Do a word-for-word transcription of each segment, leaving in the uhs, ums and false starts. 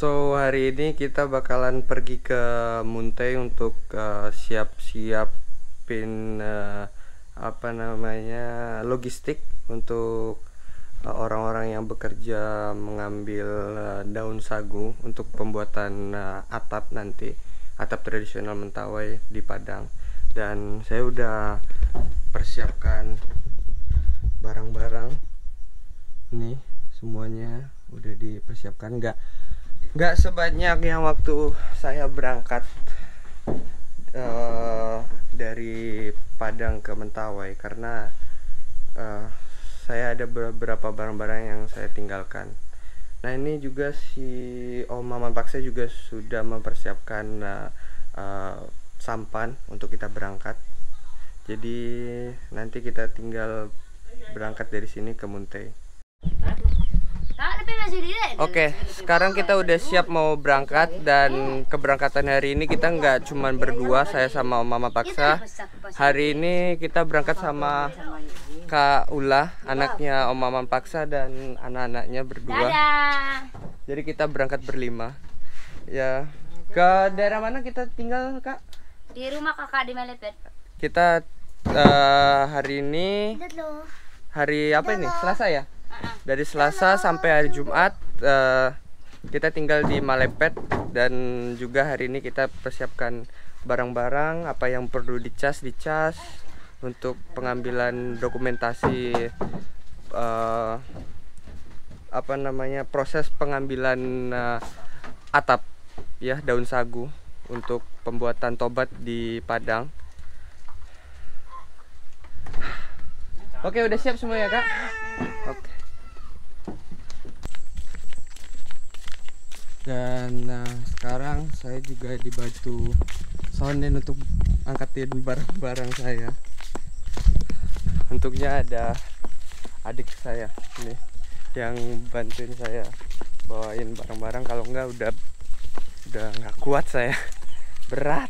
So hari ini kita bakalan pergi ke Muntai untuk uh, siap-siapin uh, apa namanya logistik untuk uh, orang-orang yang bekerja mengambil uh, daun sagu untuk pembuatan uh, atap nanti, atap tradisional Mentawai di Padang. Dan saya udah persiapkan barang-barang nih, semuanya udah dipersiapkan. Nggak nggak sebanyak yang waktu saya berangkat uh, dari Padang ke Mentawai, karena uh, saya ada beberapa barang-barang yang saya tinggalkan. Nah ini juga si Om Maman Paksa juga sudah mempersiapkan uh, uh, sampan untuk kita berangkat. Jadi nanti kita tinggal berangkat dari sini ke Muntai. Oke, sekarang kita udah siap mau berangkat, dan keberangkatan hari ini kita nggak cuman berdua, saya sama Om Mama Paksa. Hari ini kita berangkat sama Kak Ula, anaknya Om Mama Paksa, dan anak-anaknya berdua. Jadi kita berangkat berlima. Ya, ke daerah mana kita tinggal, Kak? Di rumah kakak di Melepet. Kita uh, hari ini hari apa ini? Selasa ya? Dari Selasa sampai hari Jumat uh, kita tinggal di Malepet, dan juga hari ini kita persiapkan barang-barang apa yang perlu dicas dicas untuk pengambilan dokumentasi uh, apa namanya proses pengambilan uh, atap ya, daun sagu untuk pembuatan tobat di Padang. Oke, udah siap semua ya, Kak? Oke. Dan nah, sekarang saya juga dibantu sonden untuk angkatin barang-barang saya. Untuknya ada adik saya ini yang bantuin saya bawain barang-barang. Kalau enggak udah udah nggak kuat saya, berat.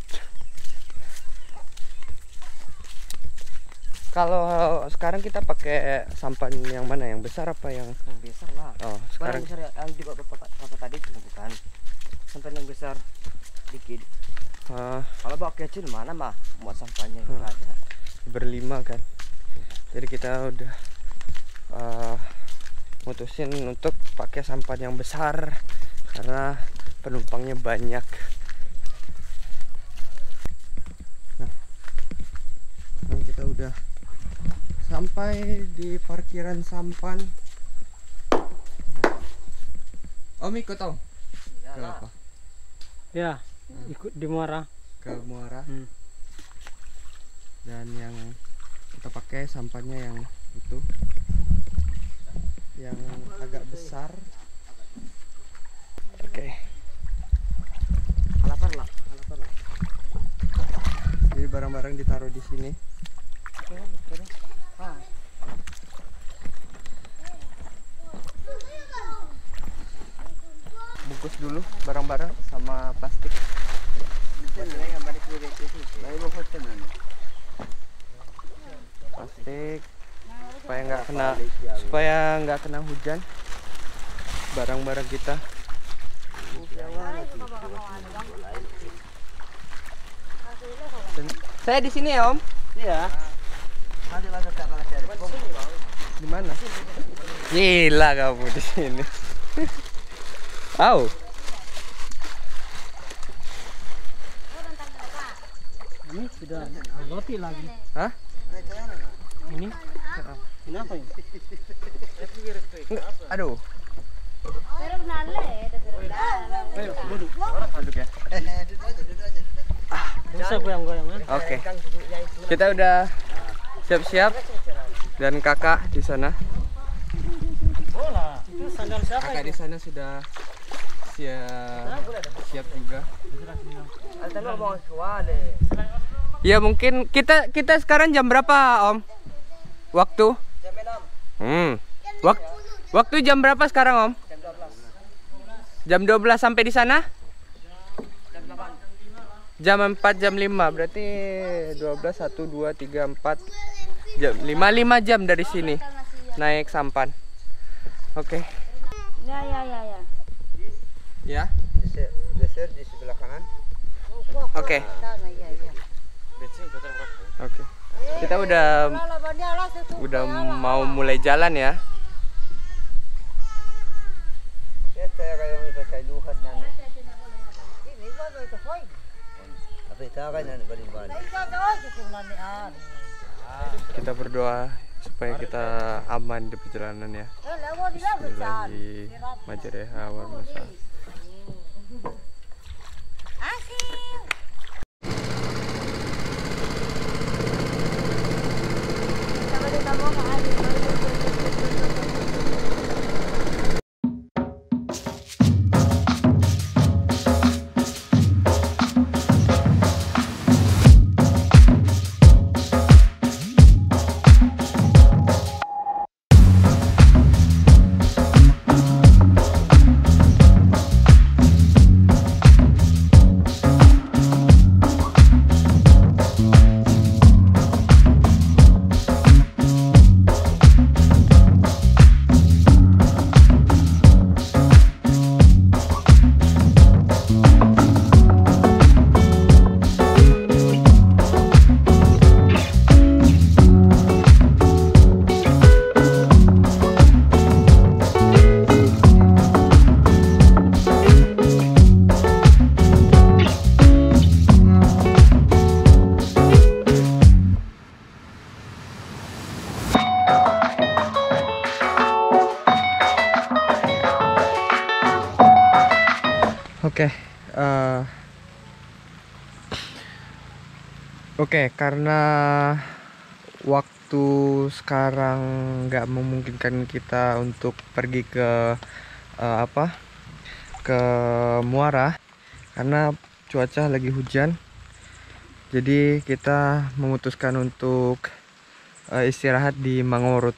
Kalau sekarang kita pakai sampan yang mana? Yang besar apa yang? Yang besar lah. Oh, sekarang besar yang di bapak bapak tadi bukan. Sampan yang besar dikit. Uh, Kalau bawa kecil mana mah buat sampahnya hmm. ada. Berlima kan. Jadi kita udah uh, mutusin untuk pakai sampan yang besar karena penumpangnya banyak. Nah, ini kita udah sampai di parkiran sampan. Nah. Om ikut Om? Ke apa? Ya, hmm. ikut di Muara. Ke Muara. Hmm. Dan yang kita pakai sampannya yang itu, yang agak besar. Oke. Okay. Halapan lah, halapan lah. Jadi barang-barang ditaruh di sini. Ah. Bungkus dulu barang-barang sama plastik. Plastik supaya nggak kena supaya nggak kena hujan barang-barang kita. Dan saya di sini ya Om. Iya. Di mana? Gila kamu di sini. Au. Ini sudah roti lagi. Hah? Ini? Kenapa ini? Aduh. Ayo duduk. Duduk ya. Bisa goyang-goyang kan? Oke. Kita udah siap-siap dan kakak di sana. Kakak di sana sudah siap siap juga. Ya mungkin kita kita sekarang jam berapa Om? Waktu? Jam enam. Hmm. Wak waktu jam berapa sekarang Om? Jam dua belas. Jam dua belas sampai di sana? Jam delapan. Jam empat, jam lima. Berarti dua belas, satu, dua, tiga, empat jam, lima, lima jam dari sini naik sampan. Oke. Okay. Ya ya ya ya. Ya. geser di sebelah kanan. Oke. Oke. Kita udah udah mau mulai jalan ya. Ya saya kayak mau pakai luhat nana. Apa itu kan nana balik-balik. Kita berdoa supaya kita aman di perjalanan ya. Bismillahirrahmanirrahim. Majareha warmasa. Oke, eh, oke, karena waktu sekarang nggak memungkinkan kita untuk pergi ke eh, apa, ke muara karena cuaca lagi hujan. Jadi kita memutuskan untuk eh, istirahat di Mangorut.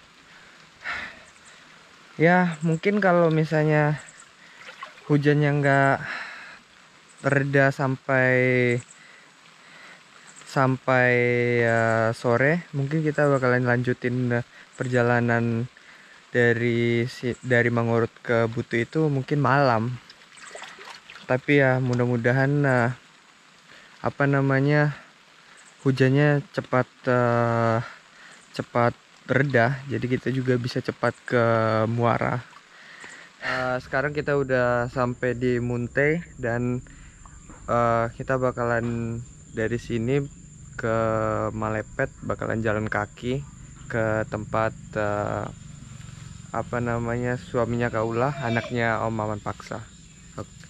Ya, mungkin kalau misalnya hujannya nggak reda sampai sampai uh, sore, mungkin kita bakalan lanjutin uh, perjalanan dari si, dari Mangorut ke Butuh itu mungkin malam. Tapi ya mudah-mudahan uh, apa namanya hujannya cepat uh, cepat reda, jadi kita juga bisa cepat ke muara. Uh, sekarang kita udah sampai di Munte dan uh, kita bakalan dari sini ke Malepet, bakalan jalan kaki ke tempat uh, apa namanya suaminya Kaulah, anaknya Om Maman Paksa. Oke.